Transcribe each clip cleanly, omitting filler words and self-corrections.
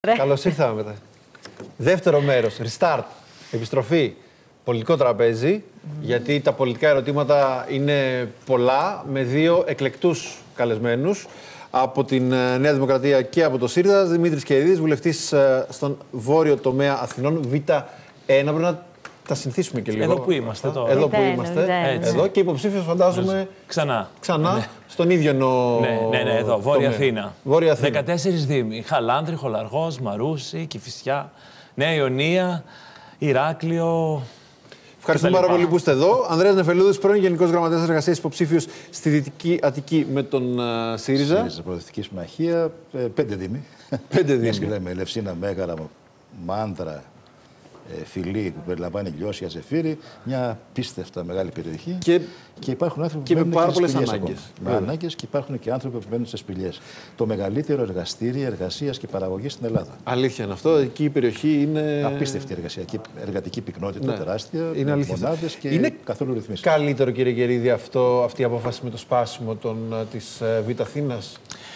Καλώς ήρθαμε. Δεύτερο μέρος, restart, επιστροφή, πολιτικό τραπέζι, γιατί τα πολιτικά ερωτήματα είναι πολλά, με δύο εκλεκτούς καλεσμένους από την Νέα Δημοκρατία και από το ΣΥΡΙΖΑ. Δημήτρης Κερίδης, βουλευτής στον βόρειο τομέα Αθηνών, Β1. Πρέπει να τα συνηθίσουμε και λίγο. Εδώ που είμαστε τώρα. Εδώ που είμαστε. Εδώ και υποψήφιος φαντάζομαι ξανά στον ίδιο Ναι, εδώ, Βόρεια Αθήνα. Βόρεια Αθήνα. 14 δήμοι. Χαλάνδρη, Χολαργός, Μαρούσι, Κηφισιά, Νέα Ιωνία, Ηράκλειο. Ευχαριστούμε πάρα πολύ που είστε εδώ. Ανδρέας Νεφελούδης, πρώην Γενικός Γραμματέας Εργασίας, υποψήφιος στη Δυτική Αττική με τον ΣΥΡΙΖΑ. ΣΥΡΙΖΑ, Προοδευτική Συμμαχία, 5 δήμοι. 5 δήμοι. Και λέμε Ελευσίνα, Μέγαρα, Μάντρα, Φιλή που περιλαμβάνει Λιώσια, Ζεφύρι, μια πίστευτα μεγάλη περιοχή. Και υπάρχουν άνθρωποι που με πάρα πολλές ανάγκες. Με ανάγκες και υπάρχουν και άνθρωποι που μένουν στις σπηλιές. Το μεγαλύτερο εργαστήριο εργασίας και παραγωγής στην Ελλάδα. Αλήθεια είναι αυτό. Εκεί η περιοχή είναι. Απίστευτη εργατική πυκνότητα, τεράστια. Είναι αλήθεια. Μονάδες και είναι καθόλου ρυθμίσεις. Καλύτερο, κύριε Κερίδη, αυτή η απόφαση με το σπάσιμο της Β' Αθήνας.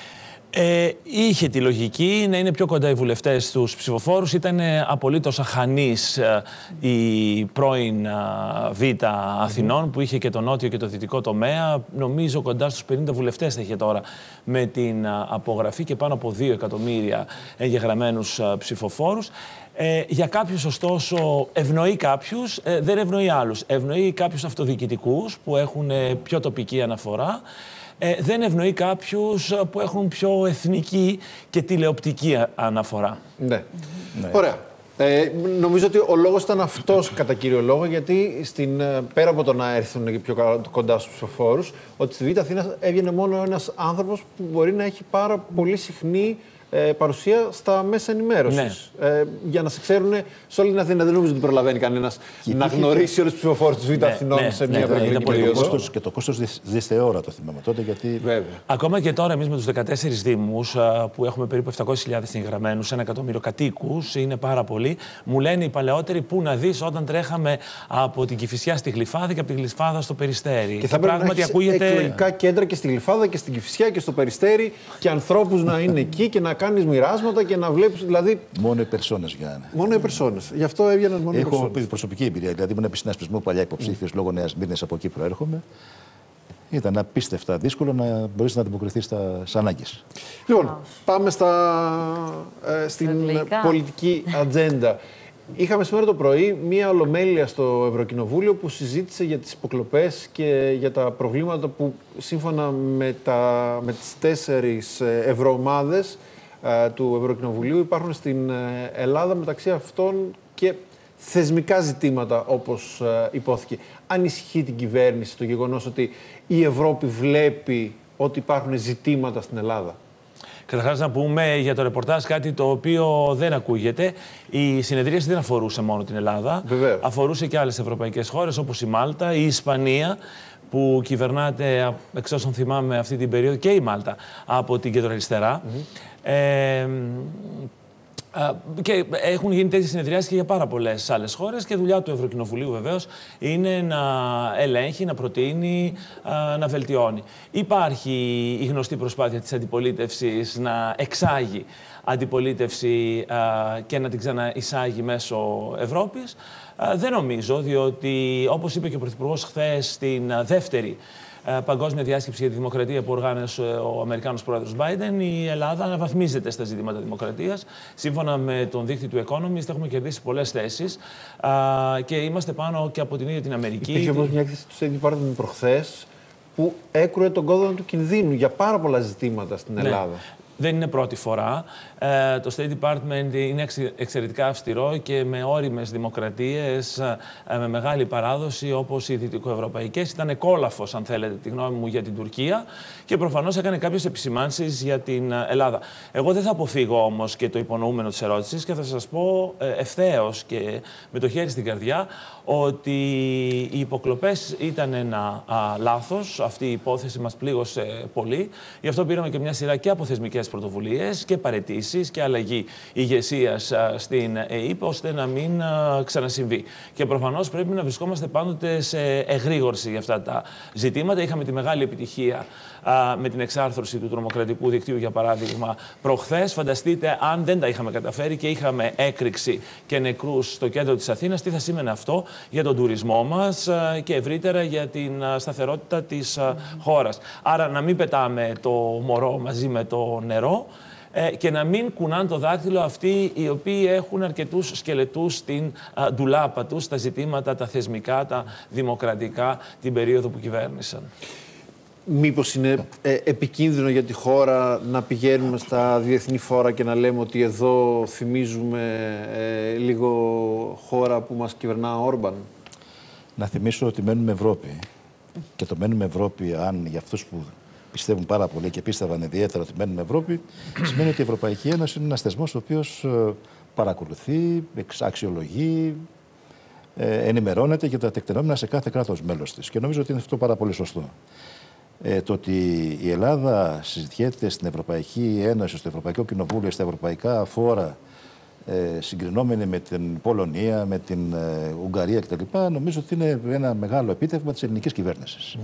Είχε τη λογική να είναι πιο κοντά οι βουλευτές στους ψηφοφόρους. Ήταν απολύτως αχανής η πρώην Β' Αθηνών που είχε και το νότιο και το δυτικό τομέα. Νομίζω κοντά στους 50 βουλευτές θα είχε τώρα με την απογραφή και πάνω από 2 εκατομμύρια εγγεγραμμένους ψηφοφόρους. Για κάποιους, ωστόσο, ευνοεί κάποιους, δεν ευνοεί άλλους. Ευνοεί κάποιους αυτοδιοικητικούς που έχουν πιο τοπική αναφορά. Δεν ευνοεί κάποιους που έχουν πιο εθνική και τηλεοπτική αναφορά. Ναι. Ωραία. Νομίζω ότι ο λόγος ήταν αυτός κατά κύριο λόγο, γιατί πέρα από το να έρθουν και πιο κοντά στους ψηφοφόρους, ότι στη Β' Αθήνα έβγαινε μόνο ένας άνθρωπος που μπορεί να έχει πάρα πολύ συχνή παρουσία στα μέσα ενημέρωσης. Ναι. Για να σε ξέρουν σε όλη την Αθήνα. Δεν νομίζω ότι προλαβαίνει κανένας να γνωρίσει όλους τους ψηφοφόρους της Β' Αθηνών σε μια προεκλογική περίοδο. Και το κόστος δισθεώρα το θυμάμαι τότε. Γιατί... Βέβαια. Ακόμα και τώρα, εμείς με τους 14 δήμους που έχουμε περίπου 700.000 εγγεγραμμένους, 1 εκατομμύριο κατοίκους, είναι πάρα πολύ. Μου λένε οι παλαιότεροι πού να δεις όταν τρέχαμε από την Κηφισιά στη Γλυφάδα και από τη Γλυφάδα στο Περιστέρι. Και θα πρέπει να έχεις εκλογικά κέντρα και στη Γλυφάδα και στην Κηφισιά και στο Περιστέρι και ανθρώπους να είναι εκεί και να κάνεις μοιράσματα και να βλέπεις. Δηλαδή... Μόνο οι περσόνες βγαίνουν. Μόνο οι περσόνες. Γι' αυτό έβγαιναν μόνο οι περσόνες. Έχω προσωπική εμπειρία. Δηλαδή, ήμουν επί συνασπισμού παλιά υποψήφιος λόγω Νέας Σμύρνης, από εκεί προέρχομαι. Ήταν απίστευτα δύσκολο να μπορείς να ανταποκριθείς στις ανάγκες. Λοιπόν, πάμε στην πολιτική ατζέντα. Είχαμε σήμερα το πρωί μία ολομέλεια στο Ευρωκοινοβούλιο που συζήτησε για τις υποκλοπές και για τα προβλήματα που σύμφωνα με τις 4 ευρωομάδες του Ευρωκοινοβουλίου υπάρχουν στην Ελλάδα, μεταξύ αυτών και θεσμικά ζητήματα, όπως υπόθηκε. Ανησυχεί την κυβέρνηση το γεγονός ότι η Ευρώπη βλέπει ότι υπάρχουν ζητήματα στην Ελλάδα? Καταρχάς, να πούμε για το ρεπορτάζ κάτι το οποίο δεν ακούγεται. Η συνεδρίαση δεν αφορούσε μόνο την Ελλάδα. Βεβαίως. Αφορούσε και άλλες ευρωπαϊκές χώρες όπως η Μάλτα, η Ισπανία, που κυβερνάται, εξ όσων θυμάμαι αυτή την περίοδο, και η Μάλτα από την κεντροαριστερά. Και έχουν γίνει τέτοιες συνεδριάσεις και για πάρα πολλές άλλες χώρες και δουλειά του Ευρωκοινοβουλίου βεβαίως είναι να ελέγχει, να προτείνει, να βελτιώνει. Υπάρχει η γνωστή προσπάθεια της αντιπολίτευσης να εξάγει αντιπολίτευση και να την ξαναεισάγει μέσω Ευρώπης. Δεν νομίζω, διότι όπως είπε και ο Πρωθυπουργός χθες στην δεύτερη παγκόσμια διάσκεψη για τη δημοκρατία που οργάνωσε ο Αμερικάνος πρόεδρος Biden, η Ελλάδα αναβαθμίζεται στα ζητήματα δημοκρατίας. Σύμφωνα με τον δείκτη του Economist, έχουμε κερδίσει πολλές θέσεις και είμαστε πάνω και από την ίδια την Αμερική. Υπήρχε όμως μια έκθεση του State Department προχθές που έκρουε τον κόδωνα του κινδύνου για πάρα πολλά ζητήματα στην Ελλάδα. Δεν είναι πρώτη φορά. Το State Department είναι εξαιρετικά αυστηρό και με όριμες δημοκρατίες, με μεγάλη παράδοση όπως οι δυτικοευρωπαϊκές. Ήταν κόλαφος, αν θέλετε, τη γνώμη μου, για την Τουρκία και προφανώς έκανε κάποιες επισημάνσεις για την Ελλάδα. Εγώ δεν θα αποφύγω όμως και το υπονοούμενο της ερώτησης και θα σας πω ευθέως και με το χέρι στην καρδιά ότι οι υποκλοπές ήταν ένα λάθος. Αυτή η υπόθεση μας πλήγωσε πολύ. Γι' αυτό πήραμε και μια σειρά και από θεσμικές πολλές πρωτοβουλίες και παραιτήσεις και αλλαγή ηγεσίας στην ΕΥΠ, ώστε να μην ξανασυμβεί. Και προφανώς πρέπει να βρισκόμαστε πάντοτε σε εγρήγορση για αυτά τα ζητήματα. Είχαμε τη μεγάλη επιτυχία με την εξάρθρωση του τρομοκρατικού δικτύου, για παράδειγμα, προχθές. Φανταστείτε, αν δεν τα είχαμε καταφέρει και είχαμε έκρηξη και νεκρούς στο κέντρο της Αθήνας, τι θα σήμαινε αυτό για τον τουρισμό μας και ευρύτερα για την σταθερότητα της χώρας. Άρα να μην πετάμε το μωρό μαζί με το νερό και να μην κουνάνε το δάχτυλο αυτοί οι οποίοι έχουν αρκετούς σκελετούς στην ντουλάπα τους, στα ζητήματα τα θεσμικά, τα δημοκρατικά, την περίοδο που κυβέρνησαν. Μήπως είναι επικίνδυνο για τη χώρα να πηγαίνουμε στα διεθνή φόρα και να λέμε ότι εδώ θυμίζουμε λίγο χώρα που μας κυβερνά ο Όρμπαν? Να θυμίσω ότι μένουμε Ευρώπη. Και το μένουμε Ευρώπη, αν για αυτούς που πιστεύουν πάρα πολύ και πίστευαν ιδιαίτερα ότι μένουμε Ευρώπη, σημαίνει ότι η Ευρωπαϊκή Ένωση είναι ένας θεσμός ο οποίος παρακολουθεί, αξιολογεί, ενημερώνεται για τα τεκτενόμενα σε κάθε κράτος μέλος της. Και νομίζω ότι είναι αυτό πάρα πολύ σωστό. Το ότι η Ελλάδα συζητιέται στην Ευρωπαϊκή Ένωση, στο Ευρωπαϊκό Κοινοβούλιο, στα ευρωπαϊκά φόρα, συγκρινόμενη με την Πολωνία, με την Ουγγαρία κτλ., νομίζω ότι είναι ένα μεγάλο επίτευγμα της ελληνικής κυβέρνησης.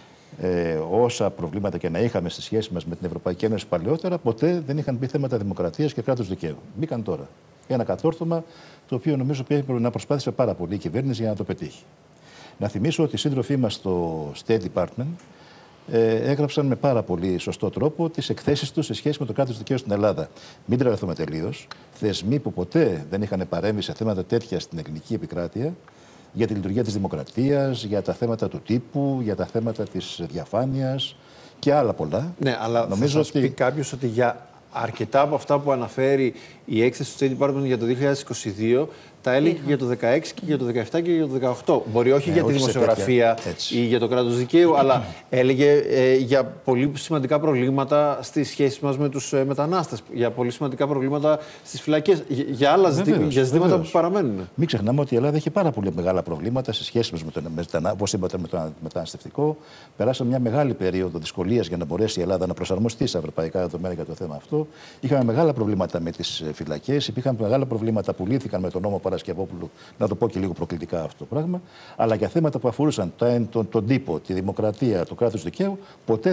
Όσα προβλήματα και να είχαμε στη σχέση μας με την Ευρωπαϊκή Ένωση παλαιότερα, ποτέ δεν είχαν μπει θέματα δημοκρατίας και κράτους δικαίου. Μπήκαν τώρα. Ένα κατόρθωμα το οποίο νομίζω ότι να προσπάθησε πάρα πολύ η κυβέρνηση για να το πετύχει. Να θυμίσω ότι οι σύντροφοί μας στο State Department έγραψαν με πάρα πολύ σωστό τρόπο τις εκθέσεις τους σε σχέση με το κράτος δικαίου στην Ελλάδα. Μην τρελαθούμε τελείως. Θεσμοί που ποτέ δεν είχαν παρέμβει σε θέματα τέτοια στην ελληνική επικράτεια, για τη λειτουργία της δημοκρατίας, για τα θέματα του τύπου, για τα θέματα της διαφάνειας και άλλα πολλά. Ναι, αλλά νομίζω ότι πει κάποιος ότι για αρκετά από αυτά που αναφέρει η έκθεση του State Department για το 2022 τα έλεγε για το 2016 και για το 2017 και για το 2018. Μπορεί όχι για τη δημοσιογραφία ή για το κράτος δικαίου, αλλά έλεγε για πολύ σημαντικά προβλήματα στις σχέσεις μας με τους μετανάστες, για πολύ σημαντικά προβλήματα στις φυλακές, για άλλα ζητήματα που παραμένουν. Μην ξεχνάμε ότι η Ελλάδα έχει πάρα πολύ μεγάλα προβλήματα στις σχέσεις μας με το μεταναστευτικό. Περάσαμε μια μεγάλη περίοδο δυσκολίας για να μπορέσει η Ελλάδα να προσαρμοστεί σε ευρωπαϊκά δεδομένα για το θέμα αυτό. Είχαμε μεγάλα προβλήματα με τις φυλακές, υπήρχαν μεγάλα προβλήματα που λύθηκαν με τον νόμο Παρασκευόπουλου, να το πω και λίγο προκλητικά αυτό το πράγμα, αλλά για θέματα που αφορούσαν τον τύπο, τη δημοκρατία, το κράτος δικαίου, ποτέ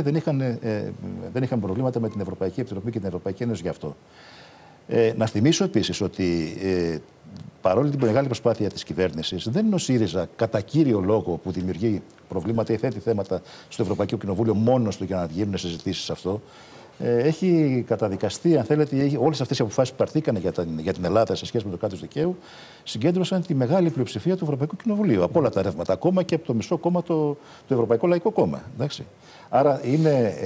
δεν είχαν προβλήματα με την Ευρωπαϊκή Επιτροπή και την Ευρωπαϊκή Ένωση γι' αυτό. Να θυμίσω επίσης ότι παρόλη την μεγάλη προσπάθεια της κυβέρνησης, δεν είναι ο ΣΥΡΙΖΑ κατά κύριο λόγο που δημιουργεί προβλήματα ή θέτει θέματα στο Ευρωπαϊκό Κοινοβούλιο μόνος του για να γίνουν συζητήσεις σε αυτό. Έχει καταδικαστεί, αν θέλετε, όλες αυτές οι αποφάσεις που πάρθηκαν για την Ελλάδα σε σχέση με το κράτος δικαίου, συγκέντρωσαν τη μεγάλη πλειοψηφία του Ευρωπαϊκού Κοινοβουλίου. Από όλα τα ρεύματα, ακόμα και από το μισό κόμμα, το Ευρωπαϊκό Λαϊκό Κόμμα. Εντάξει. Άρα είναι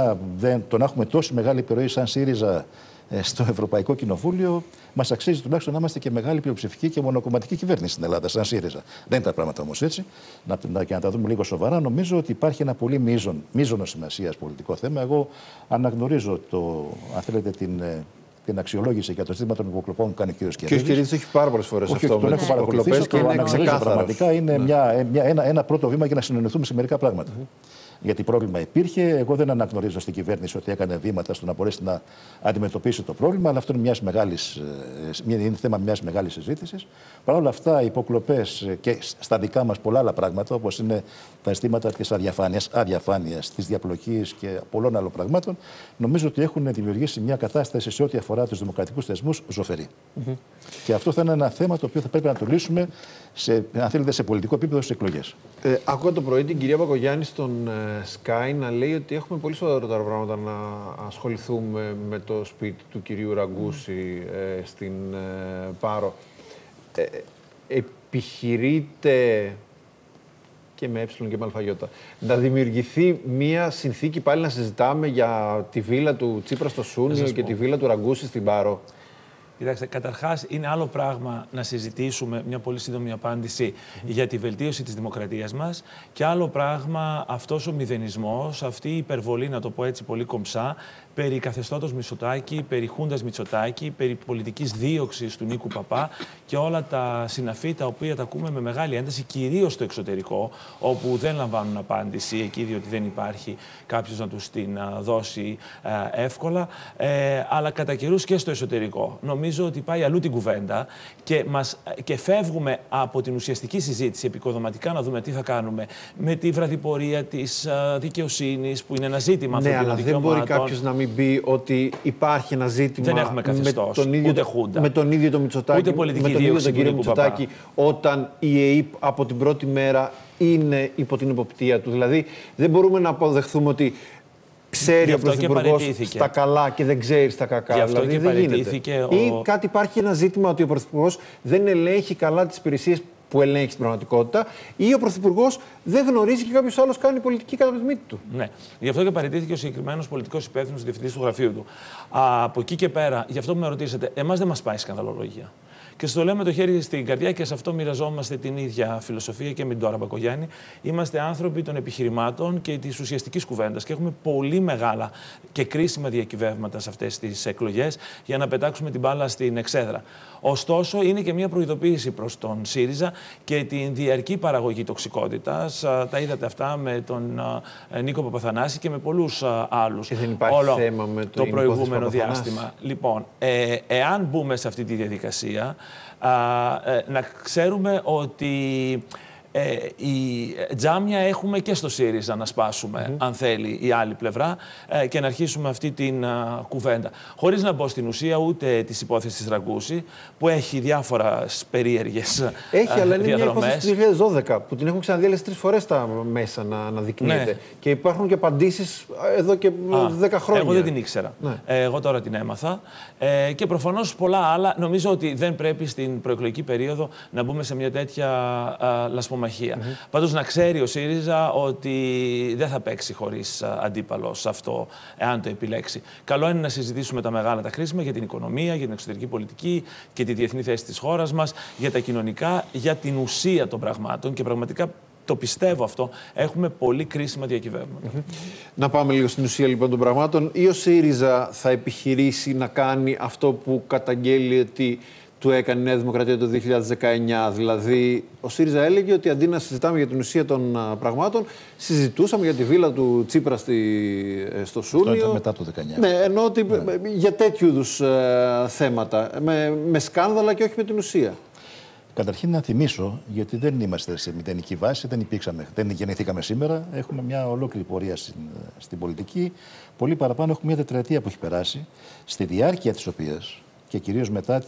το να έχουμε τόση μεγάλη επιρροή σαν ΣΥΡΙΖΑ στο Ευρωπαϊκό Κοινοβούλιο, μας αξίζει τουλάχιστον να είμαστε και μεγάλη πλειοψηφική και μονοκομματική κυβέρνηση στην Ελλάδα, σαν ΣΥΡΙΖΑ. Δεν είναι τα πράγματα όμως έτσι. Και να τα δούμε λίγο σοβαρά, νομίζω ότι υπάρχει ένα πολύ μείζωνο σημασίας πολιτικό θέμα. Εγώ αναγνωρίζω αν θέλετε, την αξιολόγηση για το ζήτημα των υποκλοπών που κάνει ο κ. Κερίδης. Και ο Κερίδης έχει πάρα πολλές φορές αυτό. Τον έχω παρακολουθήσει και είναι ξεκάθαρο. Πραγματικά είναι ένα πρώτο βήμα για να συνεννοηθούμε σε μερικά πράγματα. Γιατί πρόβλημα υπήρχε. Εγώ δεν αναγνωρίζω στην κυβέρνηση ότι έκανε βήματα στο να μπορέσει να αντιμετωπίσει το πρόβλημα, αλλά αυτό είναι είναι θέμα μιας μεγάλης συζήτησης. Παρ' όλα αυτά, οι υποκλοπές και στα δικά μας πολλά άλλα πράγματα, όπως είναι τα ζητήματα της αδιαφάνειας, της διαπλοκής και πολλών άλλων πραγμάτων, νομίζω ότι έχουν δημιουργήσει μια κατάσταση σε ό,τι αφορά τους δημοκρατικούς θεσμούς ζωφερή. Και αυτό θα είναι ένα θέμα το οποίο θα πρέπει να το λύσουμε, αν θέλετε, σε πολιτικό επίπεδο στις εκλογές. Άκουγα το πρωί την κυρία Μπακογιάννη στον Sky να λέει ότι έχουμε πολύ σοβαρότερα πράγματα να ασχοληθούμε με το σπίτι του κυρίου Ραγκούση στην Πάρο. Επιχειρείται και με και με αλφαγιώτα να δημιουργηθεί μια συνθήκη πάλι να συζητάμε για τη βίλα του Τσίπρα στο Σούνιο και τη βίλα του Ραγκούση στην Πάρο? Κοιτάξτε, καταρχάς είναι άλλο πράγμα να συζητήσουμε, μια πολύ σύντομη απάντηση, για τη βελτίωση της δημοκρατίας μας και άλλο πράγμα αυτός ο μηδενισμός, αυτή η υπερβολή, να το πω έτσι πολύ κομψά, περί καθεστώτος Μητσοτάκη, περί Χούντας Μητσοτάκη, περί πολιτικής δίωξης του Νίκου Παπά και όλα τα συναφή τα οποία τα ακούμε με μεγάλη ένταση, κυρίως στο εξωτερικό, όπου δεν λαμβάνουν απάντηση εκεί, διότι δεν υπάρχει κάποιος να τους την δώσει εύκολα, αλλά κατά καιρούς και στο εσωτερικό. Νομίζω ότι πάει αλλού την κουβέντα και φεύγουμε από την ουσιαστική συζήτηση επικοδοματικά να δούμε τι θα κάνουμε με τη βραδιπορία της δικαιοσύνης, που είναι ένα ζήτημα ανθρωπίνων δικαιωμάτων. Δεν μπορεί κάποιος να μην πει ότι υπάρχει ένα ζήτημα. Δεν έχουμε καθεστώς, ούτε Χούντα. Με τον ίδιο τον Μητσοτάκη, ούτε πολιτική με τον ίδιο τον κύριο Μητσοτάκη, Παπά. όταν η ΕΕΠ από την πρώτη μέρα είναι υπό την εποπτεία του. Δηλαδή, δεν μπορούμε να αποδεχθούμε ότι ξέρει ο Πρωθυπουργός στα καλά και δεν ξέρει στα κακά. Γι' αυτό δηλαδή, και παραιτήθηκε. Ή κάτι υπάρχει ένα ζήτημα ότι ο Πρωθυπουργός δεν ελέγχει καλά τις υπηρεσίες που ελέγχει στην πραγματικότητα, ή ο Πρωθυπουργός δεν γνωρίζει και κάποιος άλλος κάνει πολιτική κατά τη μύτη του. Ναι. Γι' αυτό και παραιτήθηκε ο συγκεκριμένος πολιτικός υπεύθυνος διευθυντής του γραφείου του. Από εκεί και πέρα, γι' αυτό που με ρωτήσατε, εμάς δεν μας πάει σκανδαλολογία. Και σας το λέω με το χέρι στην καρδιά και σε αυτό μοιραζόμαστε την ίδια φιλοσοφία και με τον Ντόρα Μπακογιάννη. Είμαστε άνθρωποι των επιχειρημάτων και της ουσιαστικής κουβέντας και έχουμε πολύ μεγάλα και κρίσιμα διακυβεύματα σε αυτές τις εκλογές για να πετάξουμε την μπάλα στην εξέδρα. Ωστόσο, είναι και μια προειδοποίηση προς τον ΣΥΡΙΖΑ και την διαρκή παραγωγή τοξικότητας. Τα είδατε αυτά με τον Νίκο Παπαθανάση και με πολλούς άλλους. Και δεν υπάρχει θέμα με το προηγούμενο διάστημα. Λοιπόν, εάν μπούμε σε αυτή τη διαδικασία, να ξέρουμε ότι η τζάμια έχουμε και στο ΣΥΡΙΖΑ να σπάσουμε, αν θέλει η άλλη πλευρά, και να αρχίσουμε αυτή την κουβέντα. Χωρίς να μπω στην ουσία ούτε της υπόθεσης της Ραγκούση, που έχει διάφορες περίεργες διαδρομές. Έχει, αλλά είναι μια υπόθεση του 2012, που την έχουν ξαναδεί 3 φορές τα μέσα να δεικνύεται. Ναι. Και υπάρχουν και απαντήσεις εδώ και 10 χρόνια. Εγώ δεν την ήξερα. Ναι. Εγώ τώρα την έμαθα. Και προφανώς πολλά άλλα. Νομίζω ότι δεν πρέπει στην προεκλογική περίοδο να μπούμε σε μια τέτοια λασπομαχία. Πάντως να ξέρει ο ΣΥΡΙΖΑ ότι δεν θα παίξει χωρίς αντίπαλο σε αυτό, εάν το επιλέξει. Καλό είναι να συζητήσουμε τα μεγάλα, τα κρίσιμα για την οικονομία, για την εξωτερική πολιτική και τη διεθνή θέση της χώρας μας, για τα κοινωνικά, για την ουσία των πραγμάτων και πραγματικά το πιστεύω αυτό. Έχουμε πολύ κρίσιμα διακυβεύματα. Να πάμε λίγο στην ουσία λοιπόν των πραγμάτων. Ή ο ΣΥΡΙΖΑ θα επιχειρήσει να κάνει αυτό που καταγγέλει ότι του έκανε η Νέα Δημοκρατία το 2019. Δηλαδή, ο ΣΥΡΙΖΑ έλεγε ότι αντί να συζητάμε για την ουσία των πραγμάτων, συζητούσαμε για τη βίλα του Τσίπρα στο Σούνιο. Αυτό μετά το 2019. Ναι, ενώ ότι για τέτοιου είδους θέματα, με σκάνδαλα και όχι με την ουσία. Καταρχήν να θυμίσω, γιατί δεν είμαστε σε μηδενική βάση, δεν γεννηθήκαμε σήμερα. Έχουμε μια ολόκληρη πορεία στην πολιτική. Πολύ παραπάνω, έχουμε μια τετραετία που έχει περάσει, στη διάρκεια της οποίας και κυρίως μετά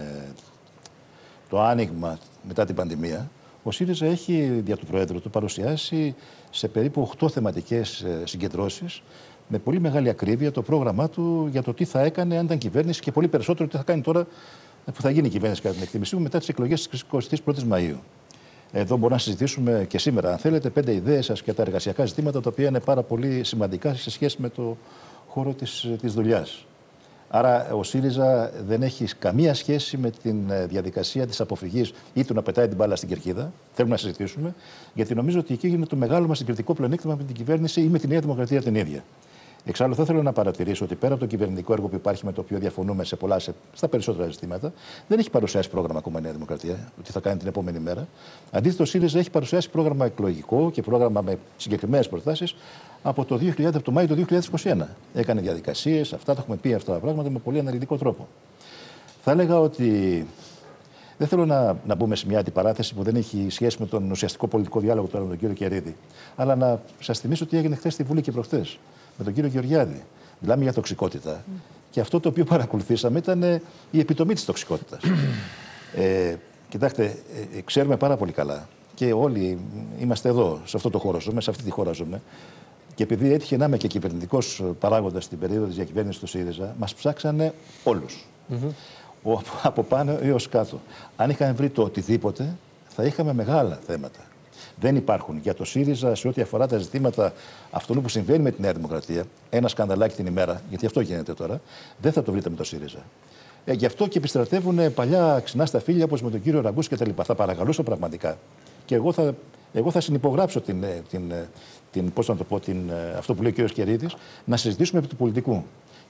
το άνοιγμα, μετά την πανδημία, ο ΣΥΡΙΖΑ έχει δια του Προέδρου του παρουσιάσει σε περίπου 8 θεματικές συγκεντρώσεις με πολύ μεγάλη ακρίβεια το πρόγραμμά του για το τι θα έκανε αν ήταν κυβέρνηση και πολύ περισσότερο τι θα κάνει τώρα που θα γίνει η κυβέρνηση κατά την εκτίμησή μου μετά τις εκλογές της 21ης Μαΐου. Εδώ μπορούμε να συζητήσουμε και σήμερα, αν θέλετε, 5 ιδέες σας και τα εργασιακά ζητήματα τα οποία είναι πάρα πολύ σημαντικά σε σχέση με το χώρο της δουλειάς. Άρα ο ΣΥΡΙΖΑ δεν έχει καμία σχέση με τη διαδικασία της αποφυγής ή του να πετάει την μπάλα στην κερκίδα. Θέλουμε να συζητήσουμε, γιατί νομίζω ότι εκεί είναι το μεγάλο μας συγκριτικό πλεονέκτημα με την κυβέρνηση ή με τη Νέα Δημοκρατία την ίδια. Εξάλλου, θα ήθελα να παρατηρήσω ότι πέρα από το κυβερνητικό έργο που υπάρχει, με το οποίο διαφωνούμε στα περισσότερα ζητήματα, δεν έχει παρουσιάσει πρόγραμμα ακόμα η Νέα Δημοκρατία, ότι θα κάνει την επόμενη μέρα. Αντίθετα, ο ΣΥΡΙΖΑ έχει παρουσιάσει πρόγραμμα εκλογικό και πρόγραμμα με συγκεκριμένες προτάσεις από το Μάιο του 2021. Έκανε διαδικασίες, αυτά τα έχουμε πει αυτά τα πράγματα με πολύ αναλυτικό τρόπο. Θα έλεγα ότι δεν θέλω να μπούμε σε μια αντιπαράθεση που δεν έχει σχέση με τον ουσιαστικό πολιτικό διάλογο τώρα με τον κύριο Κερίδη, αλλά να σας θυμίσω τι έγινε χθες στη Βουλή και προχθές με τον κύριο Γεωργιάδη. Μιλάμε για τοξικότητα. Και αυτό το οποίο παρακολουθήσαμε ήταν η επιτομή της τοξικότητας. Κοιτάξτε, ξέρουμε πάρα πολύ καλά και όλοι είμαστε εδώ, σε αυτό το χώρο ζούμε, σε αυτή τη χώρα ζούμε. Και επειδή έτυχε να είμαι και κυβερνητικός παράγοντας στην περίοδο της διακυβέρνησης του ΣΥΡΙΖΑ, μας ψάξανε όλους. Από πάνω έως κάτω. Αν είχαν βρει το οτιδήποτε, θα είχαμε μεγάλα θέματα. Δεν υπάρχουν για το ΣΥΡΙΖΑ σε ό,τι αφορά τα ζητήματα αυτού που συμβαίνει με τη Νέα Δημοκρατία, ένα σκανδαλάκι την ημέρα, γιατί αυτό γίνεται τώρα, δεν θα το βρείτε με το ΣΥΡΙΖΑ. Γι' αυτό και επιστρατεύουν παλιά ξινά σταφύλια όπως με τον κύριο Ραγκούς κτλ. Θα παρακαλούσα πραγματικά. Και εγώ θα συνυπογράψω αυτό που λέει ο κύριος Κερίδης, να συζητήσουμε επί του πολιτικού.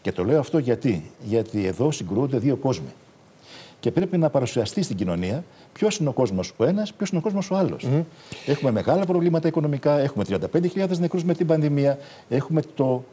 Και το λέω αυτό γιατί εδώ συγκρούονται δύο κόσμοι. Και πρέπει να παρουσιαστεί στην κοινωνία ποιος είναι ο κόσμος ο ένας, ποιος είναι ο κόσμος ο άλλος. Έχουμε μεγάλα προβλήματα οικονομικά, έχουμε 35.000 νεκρούς με την πανδημία, έχουμε το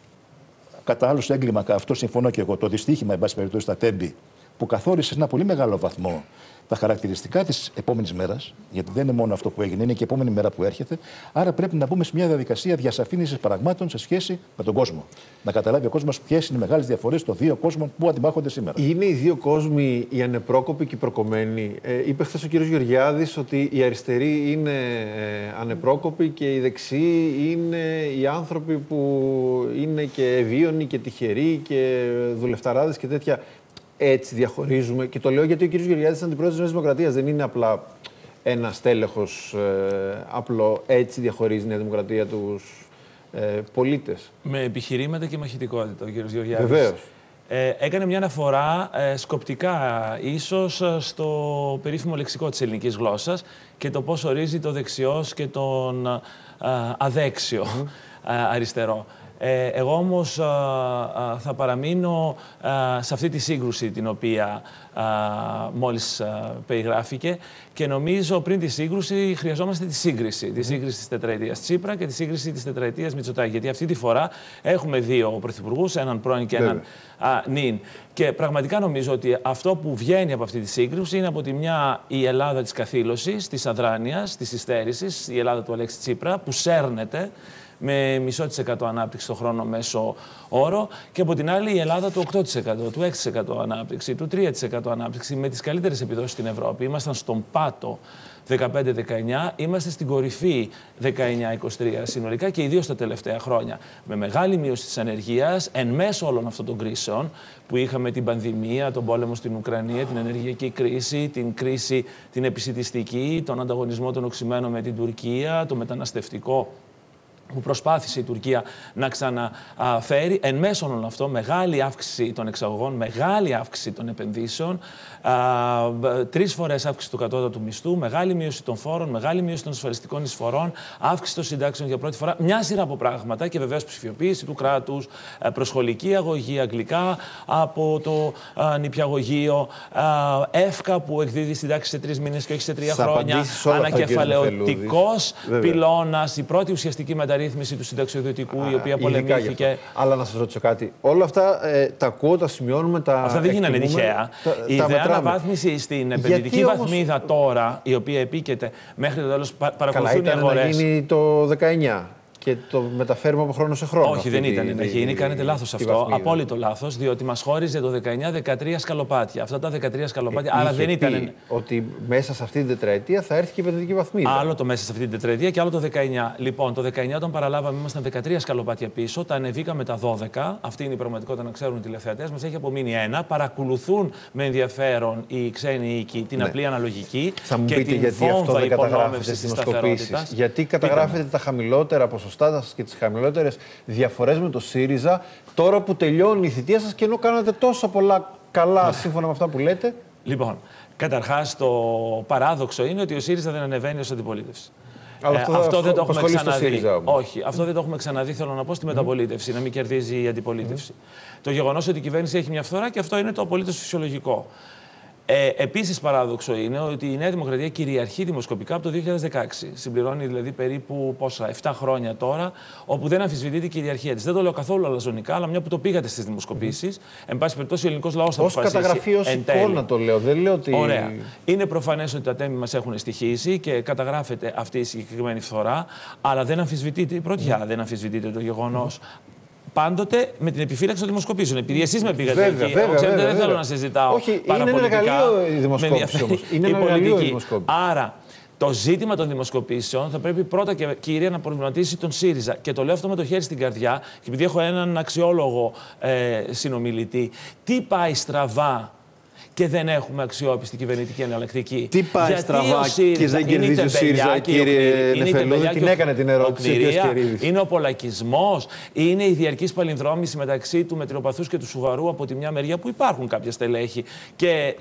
κατά άλλους έγκλημα, αυτό συμφωνώ και εγώ, το δυστύχημα, εν πάση περιπτώσει, στα Τέμπη, που καθόρισε σε ένα πολύ μεγάλο βαθμό τα χαρακτηριστικά της επόμενης μέρας, γιατί δεν είναι μόνο αυτό που έγινε, είναι και η επόμενη μέρα που έρχεται. Άρα πρέπει να μπούμε σε μια διαδικασία διασαφήνισης πραγμάτων σε σχέση με τον κόσμο. Να καταλάβει ο κόσμος ποιες είναι οι μεγάλες διαφορές των δύο κόσμων που αντιμάχονται σήμερα. Είναι οι δύο κόσμοι οι ανεπρόκοποι και οι προκομμένοι. Είπε χθες ο κ. Γεωργιάδης ότι οι αριστεροί είναι ανεπρόκοποι και οι δεξιοί είναι οι άνθρωποι που είναι και ευίωνοι και τυχεροί και δουλευταράδες και τέτοια. Έτσι διαχωρίζουμε. Και το λέω γιατί ο κ. Γεωργιάδης είναι αντιπρόεδρος της Νέας Δημοκρατίας. Δεν είναι απλά ένα στέλεχος απλό. Έτσι διαχωρίζει η Νέα Δημοκρατία τους πολίτες. Με επιχειρήματα και μαχητικότητα ο κ. Γεωργιάδης. Βεβαίως. Έκανε μια αναφορά σκοπτικά ίσως στο περίφημο λεξικό της ελληνικής γλώσσας και το πώς ορίζει το δεξιός και τον αδέξιο αριστερό. Εγώ όμως θα παραμείνω σε αυτή τη σύγκρουση την οποία μόλις περιγράφηκε και νομίζω πριν τη σύγκρουση χρειαζόμαστε τη σύγκριση. Τη σύγκριση της τετραετίας Τσίπρα και τη σύγκριση της τετραετίας Μητσοτάκη. Γιατί αυτή τη φορά έχουμε δύο πρωθυπουργούς, έναν πρώην και έναν νυν. Και πραγματικά νομίζω ότι αυτό που βγαίνει από αυτή τη σύγκρουση είναι από τη μια η Ελλάδα της καθήλωσης, της αδράνειας, της υστέρησης, η Ελλάδα του Αλέξη Τσίπρα που σέρνεται με 0,5% ανάπτυξη στο χρόνο μέσο όρο και από την άλλη η Ελλάδα του 8%, του 6% ανάπτυξη, του 3% ανάπτυξη με τις καλύτερες επιδόσεις στην Ευρώπη. Ήμασταν στον πάτο 15-19, είμαστε στην κορυφή 19-23 συνολικά και ιδίως τα τελευταία χρόνια. Με μεγάλη μείωση της ανεργίας, εν μέσω όλων αυτών των κρίσεων που είχαμε την πανδημία, τον πόλεμο στην Ουκρανία, την ενεργειακή κρίση, την κρίση την επισιτιστική, τον ανταγωνισμό των οξυμένων με την Τουρκία, το μεταναστευτικό που προσπάθησε η Τουρκία να ξαναφέρει. Εν μέσω όλων αυτών, μεγάλη αύξηση των εξαγωγών, μεγάλη αύξηση των επενδύσεων, 3 φορές αύξηση του κατώτατου μισθού, μεγάλη μείωση των φόρων, μεγάλη μείωση των ασφαλιστικών εισφορών, αύξηση των συντάξεων για πρώτη φορά, μια σειρά από πράγματα και βεβαίως ψηφιοποίηση του κράτους, προσχολική αγωγή αγγλικά από το νηπιαγωγείο, ΕΦΚΑ που εκδίδει συντάξεις σε 3 μήνες και όχι σε 3 χρόνια, ανακεφαλαιωτικός πυλώνας, η πρώτη ουσιαστική μεταρρύθμιση του συνταξιοδοτικού, η οποία πολεμήθηκε. Αλλά να σας ρωτήσω κάτι. Όλα αυτά τα ακούω, τα σημειώνουμε, τα αυτά δεν γίνανε τυχαία. Η ιδέα αναβάθμιση στην επενδυτική βαθμίδα τώρα, η οποία επίκειται μέχρι το τέλος, παρακολουθούν οι αγορές. Να γίνει το 19 και το μεταφέρουμε από χρόνο σε χρόνο. Όχι, δεν ήταν να γίνει. Κάνετε λάθος αυτό. Απόλυτο λάθος, διότι μας χώριζε το 19-13 σκαλοπάτια. Αυτά τα 13 σκαλοπάτια, άρα δεν ήταν. Ότι μέσα σε αυτή την τετραετία θα έρθει και η επενδυτική βαθμίδα. Άλλο το μέσα σε αυτή την τετραετία και άλλο το 19. Λοιπόν, το 19 όταν παραλάβαμε, ήμασταν 13 σκαλοπάτια πίσω. Τα ανεβήκαμε τα 12. Αυτή είναι η πραγματικότητα, να ξέρουν οι τηλεθεατές μας. Έχει απομείνει 1. Παρακολουθούν με ενδιαφέρον οι ξένοι οίκοι την απλή αναλογική. Θα μου πείτε γιατί αυτό δεν καταγράφεται στις δημοσκοπήσεις. Γιατί καταγράφετε τα χαμηλότερα ποσοστά και τις χαμηλότερες διαφορές με το ΣΥΡΙΖΑ, τώρα που τελειώνει η θητεία σας και ενώ κάνατε τόσα πολλά καλά σύμφωνα με αυτά που λέτε. Λοιπόν, καταρχάς το παράδοξο είναι ότι ο ΣΥΡΙΖΑ δεν ανεβαίνει ως αντιπολίτευση. Αλλά αυτό δεν το έχουμε ξαναδεί. Όχι, αυτό δεν το έχουμε ξαναδεί, θέλω να πω, στη μεταπολίτευση, να μην κερδίζει η αντιπολίτευση. Το γεγονός ότι η κυβέρνηση έχει μια φθορά και αυτό είναι το απολύτως φυσιολογικό. Επίσης παράδοξο είναι ότι η Νέα Δημοκρατία κυριαρχεί δημοσκοπικά από το 2016. Συμπληρώνει δηλαδή περίπου 7 χρόνια τώρα, όπου δεν αμφισβητείται η κυριαρχία της. Δεν το λέω καθόλου αλαζονικά, αλλά μια που το πήγατε στις δημοσκοπήσεις, εν πάση περιπτώσει ο ελληνικός λαός θα αποφασίσει. Ως καταγραφή, ως εικόνα το λέω. Δεν λέω ότι. Ωραία. Είναι προφανές ότι τα τέμη μας έχουν στοιχήσει και καταγράφεται αυτή η συγκεκριμένη φθορά, αλλά δεν αμφισβητείται η πρωτιά, δεν αμφισβητείται το γεγονός. Πάντοτε με την επιφύλαξη των δημοσκοπήσεων. Επειδή εσείς με πήγατε εκεί, δεν θέλω να συζητάω. Όχι, είναι ένα εργαλείο η δημοσκόπηση όμως. Είναι ένα εργαλείο η δημοσκόπηση. Άρα, το ζήτημα των δημοσκοπήσεων θα πρέπει πρώτα και κύρια να προβληματίσει τον ΣΥΡΙΖΑ. Και το λέω αυτό με το χέρι στην καρδιά, και επειδή έχω έναν αξιόλογο συνομιλητή. Τι πάει στραβά Και δεν έχουμε αξιόπιστη κυβερνητική εναλλακτική. Τι πάει στραβά και δεν κερδίζει ο ΣΥΡΙΖΑ, κύριε Νεφελούδη? Την έκανε την ερώτηση ο κ. Κερίδης. Είναι ο πολλακισμός, είναι η διαρκής παλινδρόμηση μεταξύ του μετριοπαθούς και του σοβαρού από τη μια μεριά, που υπάρχουν κάποια στελέχη, και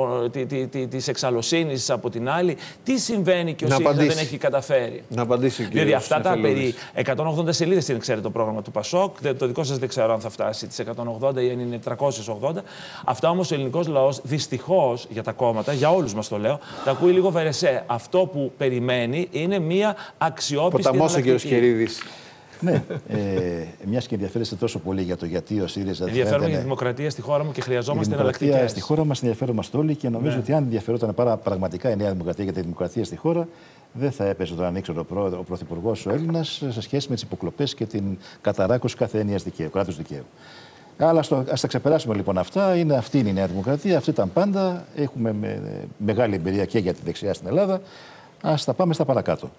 της εξαλωσύνης από την άλλη. Τι συμβαίνει και ο ΣΥΡΙΖΑ δεν έχει καταφέρει? Να απαντήσει ο κ. Δηλαδή αυτά τα περί 180 σελίδες είναι, ξέρετε, το πρόγραμμα του ΠΑΣΟΚ. Το δικό σας δεν ξέρω αν θα φτάσει τις 180 ή αν είναι 380. Αυτά όμως ο ελληνικός λαός, δυστυχώς για τα κόμματα, για όλους μας το λέω, τα ακούει λίγο βερεσέ. Αυτό που περιμένει είναι μια αξιόπιστη εναλλακτική. Ποταμός ο κ. Κερίδης. Ναι, μιας και ενδιαφέρεστε τόσο πολύ για το γιατί ο ΣΥΡΙΖΑ. Ενδιαφέρομαι για τη δημοκρατία στη χώρα μου και χρειαζόμαστε εναλλακτικές. Στη χώρα μας ενδιαφέρομαστε όλοι και νομίζω ότι αν ενδιαφερόταν πραγματικά η Νέα Δημοκρατία για τη δημοκρατία στη χώρα, δεν θα έπαιζε τον ανήξερο ο Πρωθυπουργός ο Έλληνας σε σχέση με τις υποκλοπές και την καταράκωση κάθε έννοιας κράτους δικαίου. Αλλά ας τα ξεπεράσουμε λοιπόν αυτά. Αυτή είναι η Νέα Δημοκρατία, αυτή ήταν πάντα. Έχουμε μεγάλη εμπειρία και για τη δεξιά στην Ελλάδα. Ας τα πάμε στα παρακάτω.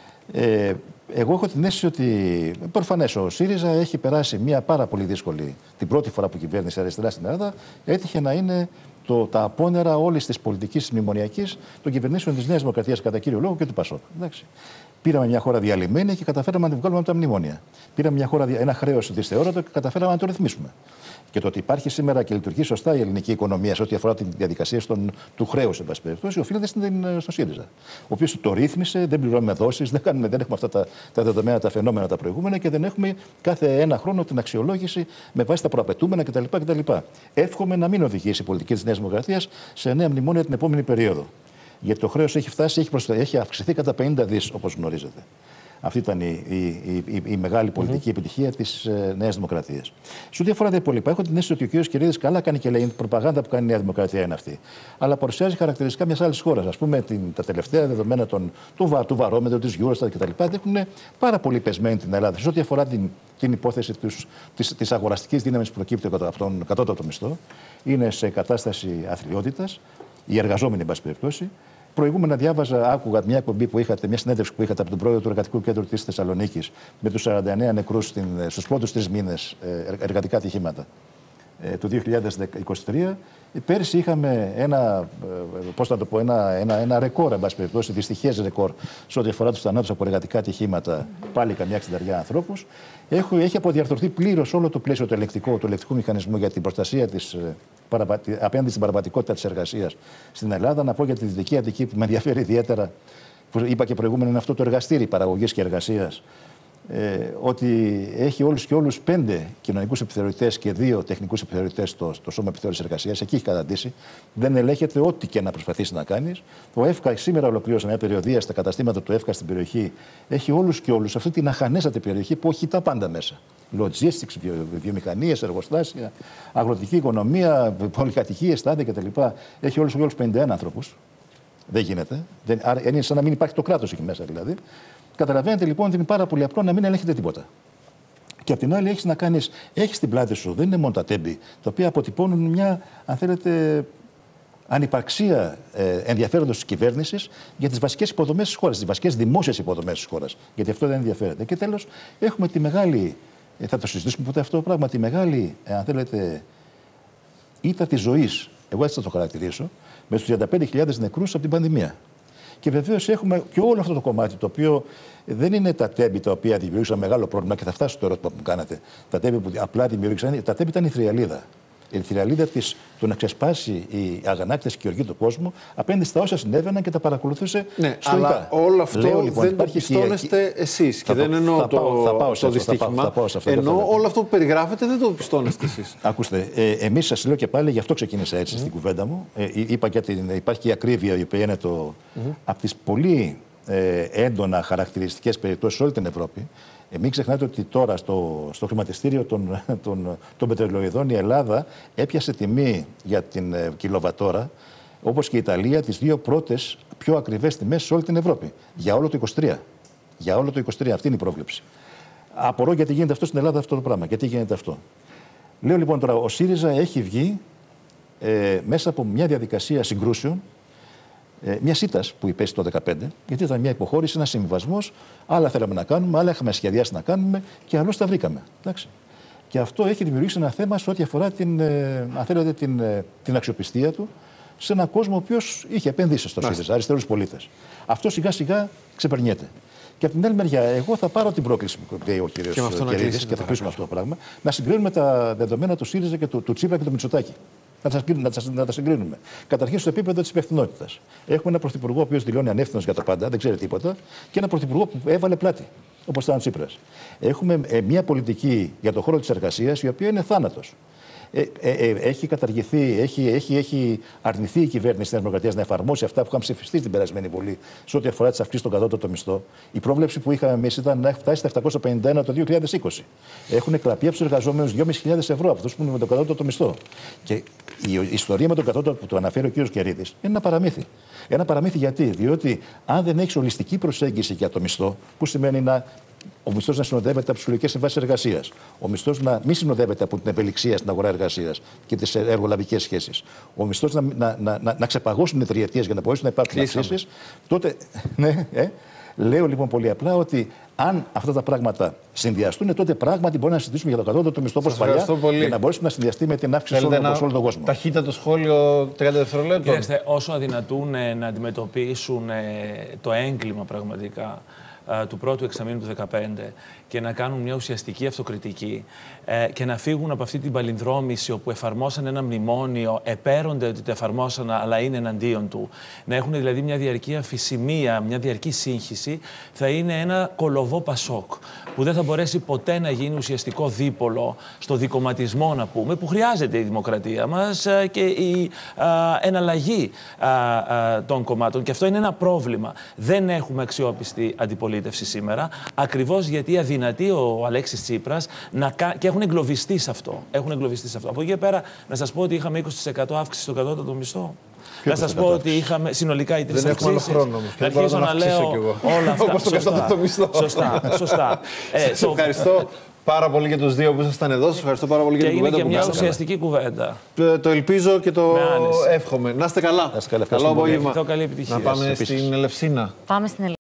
Εγώ έχω την αίσθηση ότι προφανές ο ΣΥΡΙΖΑ έχει περάσει μια πάρα πολύ δύσκολη, την πρώτη φορά που κυβέρνησε αριστερά στην Ελλάδα, έτυχε να είναι τα απόνερα όλης της πολιτικής μνημονιακής των κυβερνήσεων της Νέας Δημοκρατίας κατά κύριο λόγο και του ΠΑΣΟΚ. Εντάξει. Πήραμε μια χώρα διαλυμένη και καταφέραμε να την βγάλουμε από τα μνημόνια. Πήραμε μια χώρα, ένα χρέος δυσθεώρητο και καταφέραμε να το ρυθμίσουμε. Και το ότι υπάρχει σήμερα και λειτουργεί σωστά η ελληνική οικονομία σε ό,τι αφορά τη διαδικασία του χρέους, εν πάση περιπτώσει, οφείλεται στο ΣΥΡΙΖΑ. Ο οποίος το ρύθμισε, δεν πληρώνουμε δόσεις, δεν έχουμε αυτά τα δεδομένα, τα φαινόμενα τα προηγούμενα και δεν έχουμε κάθε ένα χρόνο την αξιολόγηση με βάση τα προαπαιτούμενα κτλ. Εύχομαι να μην οδηγήσει η πολιτική της Νέας Δημοκρατίας σε νέα μνημόνια την επόμενη περίοδο. Γιατί το χρέος έχει αυξηθεί κατά 50 δις, όπως γνωρίζετε. Αυτή ήταν η μεγάλη πολιτική επιτυχία της Νέας Δημοκρατίας. Σε ό,τι αφορά τα υπόλοιπα, έχω την αίσθηση ότι ο κ. Κερίδης καλά κάνει και λέει: η προπαγάνδα που κάνει η Νέα Δημοκρατία είναι αυτή. Αλλά παρουσιάζει χαρακτηριστικά μιας άλλης χώρας. Ας πούμε, τα τελευταία δεδομένα του βαρόμετρου, της Eurostat κτλ. Δείχνουν πάρα πολύ πεσμένη την Ελλάδα. Σε ό,τι αφορά την υπόθεση της αγοραστικής δύναμης που προκύπτει από τον κατώτατο μισθό, είναι σε κατάσταση αθλιότητας, οι εργαζόμενοι, εν πάση περιπτώσει. Προηγούμενα άκουγα μια εκπομπή που είχατε, μια συνέντευξη που είχατε από τον πρόεδρο του Εργατικού Κέντρου της Θεσσαλονίκης με τους 49 νεκρούς στους πρώτους 3 μήνες εργατικά ατυχήματα του 2023. Πέρσι είχαμε ένα ρεκόρ, εν πάση περιπτώσει, δυστυχές ρεκόρ σε ό,τι αφορά τους θανάτους από εργατικά ατυχήματα, πάλι καμιά 60 ανθρώπους. Έχει αποδιαρθρωθεί πλήρως όλο το πλαίσιο του ελεκτικού μηχανισμού για την προστασία απέναντι στην παραβατικότητα της εργασίας στην Ελλάδα. Να πω για τη Δυτική Αττική που με ενδιαφέρει ιδιαίτερα, που είπα και προηγούμενα, είναι αυτό το εργαστήρι παραγωγής και εργασίας. Ότι έχει όλους και όλους 5 κοινωνικούς επιθεωρητές και 2 τεχνικούς επιθεωρητές στο Σώμα Επιθεώρησης Εργασίας. Εκεί έχει καταντήσει. Δεν ελέγχεται ό,τι και να προσπαθήσει να κάνεις. Ο ΕΦΚΑ σήμερα ολοκλήρωσε μια περιοδεία στα καταστήματα του ΕΦΚΑ στην περιοχή. Έχει όλους και όλους αυτή την αχανέστατη περιοχή που έχει τα πάντα μέσα. Logistics, βιομηχανίες, εργοστάσια, αγροτική οικονομία, πολυκατοικίες, στάδια κτλ. Έχει όλους και όλους 51 ανθρώπους. Δεν γίνεται. Άρα είναι σαν να μην υπάρχει το κράτος εκεί μέσα δηλαδή. Καταλαβαίνετε λοιπόν ότι είναι πάρα πολύ απλό να μην ελέγχετε τίποτα. Και απ' την άλλη έχεις στην πλάτη σου, δεν είναι μόνο τα τέμπη, τα οποία αποτυπώνουν μια, αν θέλετε, ανυπαρξία ενδιαφέροντος της κυβέρνησης για τις βασικές υποδομές της χώρας, τις βασικές δημόσιες υποδομές της χώρας. Γιατί αυτό δεν ενδιαφέρεται. Και τέλος, έχουμε τη μεγάλη, θα το συζητήσουμε ποτέ αυτό το πράγμα, τη μεγάλη, αν θέλετε, ήττα της ζωής, εγώ έτσι θα το χαρακτηρίσω, με τους 35.000 νεκρούς από την πανδημία. Και βεβαίως έχουμε και όλο αυτό το κομμάτι, το οποίο δεν είναι τα τέμπη τα οποία δημιούργησαν μεγάλο πρόβλημα, και θα φτάσω στο ερώτημα που μου κάνατε. Τα τέμπη που απλά δημιούργησαν, τα τέμπη ήταν η θριαλίδα. Η θριαλίδα του να ξεσπάσει η αγανάκτηση και η οργή του κόσμου απέναντι στα όσα συνέβαιναν και τα παρακολουθούσε στοικά. Αλλά όλο αυτό λοιπόν, δεν το πιστώνεστε εσείς. Και δεν εννοώ το δυστύχημα. Ενώ όλο αυτό που περιγράφετε δεν το πιστώνεστε εσείς. Ακούστε, εμείς σας λέω και πάλι, γι' αυτό ξεκίνησα έτσι στην κουβέντα μου. Είπα και υπάρχει και η ακρίβεια, η οποία είναι από τις πολύ έντονα χαρακτηριστικές περιπτώσεις σε όλη την Ευρώπη. Μην ξεχνάτε ότι τώρα στο χρηματιστήριο των πετρελαιοειδών η Ελλάδα έπιασε τιμή για την κιλοβατόρα, όπως και η Ιταλία, τις 2 πρώτες πιο ακριβές τιμές σε όλη την Ευρώπη. Για όλο το 23. Για όλο το 23. Αυτή είναι η πρόβλεψη. Απορώ γιατί γίνεται αυτό στην Ελλάδα αυτό το πράγμα. Γιατί γίνεται αυτό. Λέω λοιπόν τώρα, ο ΣΥΡΙΖΑ έχει βγει μέσα από μια διαδικασία συγκρούσεων, μια ήττα που υπέστη το 2015, γιατί ήταν μια υποχώρηση, ένα συμβιβασμός. Άλλα θέλαμε να κάνουμε, άλλα είχαμε σχεδιάσει να κάνουμε και άλλως τα βρήκαμε. Εντάξει. Και αυτό έχει δημιουργήσει ένα θέμα σε ό,τι αφορά την αξιοπιστία του σε έναν κόσμο ο οποίος είχε επενδύσει στο ΣΥΡΙΖΑ, αριστερούς πολίτες. Αυτό σιγά σιγά ξεπερνιέται. Και από την άλλη μεριά, εγώ θα πάρω την πρόκληση που λέει ο κύριος Κερίδης και θα κλείσουμε αυτό το πράγμα, να συγκρίνουμε τα δεδομένα του ΣΥΡΙΖΑ και του Τσίπρα και του Μητσοτάκη. Να τα συγκρίνουμε. Καταρχήν στο επίπεδο της υπευθυνότητας. Έχουμε έναν πρωθυπουργό ο οποίος δηλώνει ανεύθυνος για τα πάντα, δεν ξέρει τίποτα, και έναν πρωθυπουργό που έβαλε πλάτη, όπως ήταν ο Τσίπρας. Έχουμε μια πολιτική για τον χώρο της εργασίας η οποία είναι θάνατος. Έχει καταργηθεί, έχει αρνηθεί η κυβέρνηση της Νέας Δημοκρατίας να εφαρμόσει αυτά που είχαν ψηφιστεί στην περασμένη Βουλή σε ό,τι αφορά τις αυξήσεις στον κατώτατο μισθό. Η πρόβλεψη που είχαμε εμείς ήταν να φτάσει στα 751 το 2020. Έχουν εκλαπεί από τους εργαζόμενους 2.500 ευρώ από αυτούς που είναι με τον κατώτατο μισθό. Και η ιστορία με τον κατώτατο που το αναφέρει ο κ. Κερίδης είναι ένα παραμύθι. Ένα παραμύθι γιατί? Διότι αν δεν έχεις ολιστική προσέγγιση για το μισθό, που σημαίνει ο μισθός να συνοδεύεται από τις συλλογικές συμβάσεις εργασίας, ο μισθός να μην συνοδεύεται από την ευελιξία στην αγορά εργασίας και τις εργολαβικές σχέσεις, ο μισθός να ξεπαγώσουν οι τριετίες για να μπορέσουν να υπάρξουν αυξήσεις, τότε. Λέω λοιπόν πολύ απλά ότι αν αυτά τα πράγματα συνδυαστούν, τότε πράγματι μπορεί να συζητήσουμε για το κατώτατο μισθό όπως παλιά για να μπορέσουμε να συνδυαστεί με την αύξηση σε όλο τον κόσμο. Ταχύτατο σχόλιο 30 δευτερολέπτων. Κοιτάξτε, όσο αδυνατούν να αντιμετωπίσουν το έγκλημα πραγματικά του πρώτου εξαμήνου του 2015 και να κάνουν μια ουσιαστική αυτοκριτική και να φύγουν από αυτή την παλινδρόμηση όπου εφαρμόσαν ένα μνημόνιο, επέρονται ότι το εφαρμόσαν αλλά είναι εναντίον του, να έχουν δηλαδή μια διαρκή αφησιμία, μια διαρκή σύγχυση, θα είναι ένα κολοβό πασόκ που δεν θα μπορέσει ποτέ να γίνει ουσιαστικό δίπολο στο δικομματισμό, να πούμε, που χρειάζεται η δημοκρατία μας και η εναλλαγή των κομμάτων. Και αυτό είναι ένα πρόβλημα. Δεν έχουμε αξιόπιστη αντιπολίτευση σήμερα, ακριβώς γιατί αδυνατεί ο Αλέξης Τσίπρας και έχουν εγκλωβιστεί σε αυτό. Από εκεί και πέρα, να σας πω ότι είχαμε 20% αύξηση στο κατώτατο μισθό. Να σας πω ότι είχαμε συνολικά οι τρεις αυξήσεις. Δεν έχουμε άλλο χρόνο. Να αρχίσω να λέω όλα αυτά. Όπως το κατώτατο μισθό. Σωστά. Σας ευχαριστώ πάρα πολύ και τους δύο που ήσασταν εδώ. Σας ευχαριστώ πάρα πολύ για την κουβέντα που κάνατε. Και έγινε και μια ουσιαστική κουβέντα. Το ελπίζω και το εύχομαι. Να είστε καλά. Καλό απόγευμα. Καλή επιτυχία. Να πάμε στην Ελευσίνα.